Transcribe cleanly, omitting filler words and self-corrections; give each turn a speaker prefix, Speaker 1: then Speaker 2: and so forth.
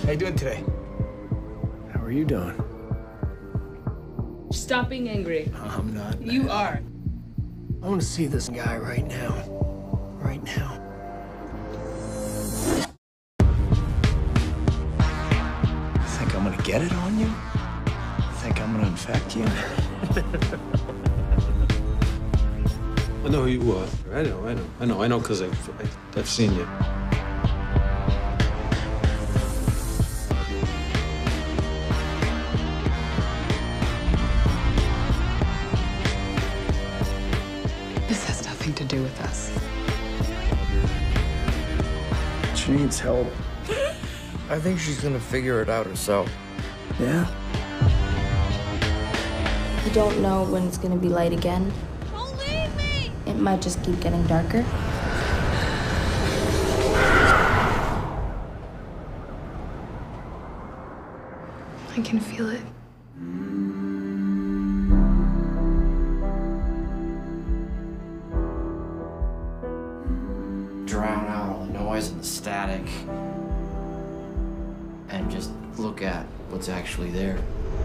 Speaker 1: How you doing today?
Speaker 2: How are you doing?
Speaker 3: Stop being angry.
Speaker 2: I'm not.
Speaker 3: You are.
Speaker 2: I want to see this guy right now. Right now. Think I'm gonna get it on you? Think I'm gonna infect you?
Speaker 4: I know who you are. I know, because I've seen you.
Speaker 3: This has nothing to do with us.
Speaker 2: She needs help.
Speaker 5: I think she's gonna figure it out herself.
Speaker 2: Yeah?
Speaker 6: You don't know when it's gonna be light again.
Speaker 3: Don't leave me!
Speaker 6: It might just keep getting darker.
Speaker 3: I can feel it.
Speaker 5: Drown out all the noise and the static. And just look at what's actually there.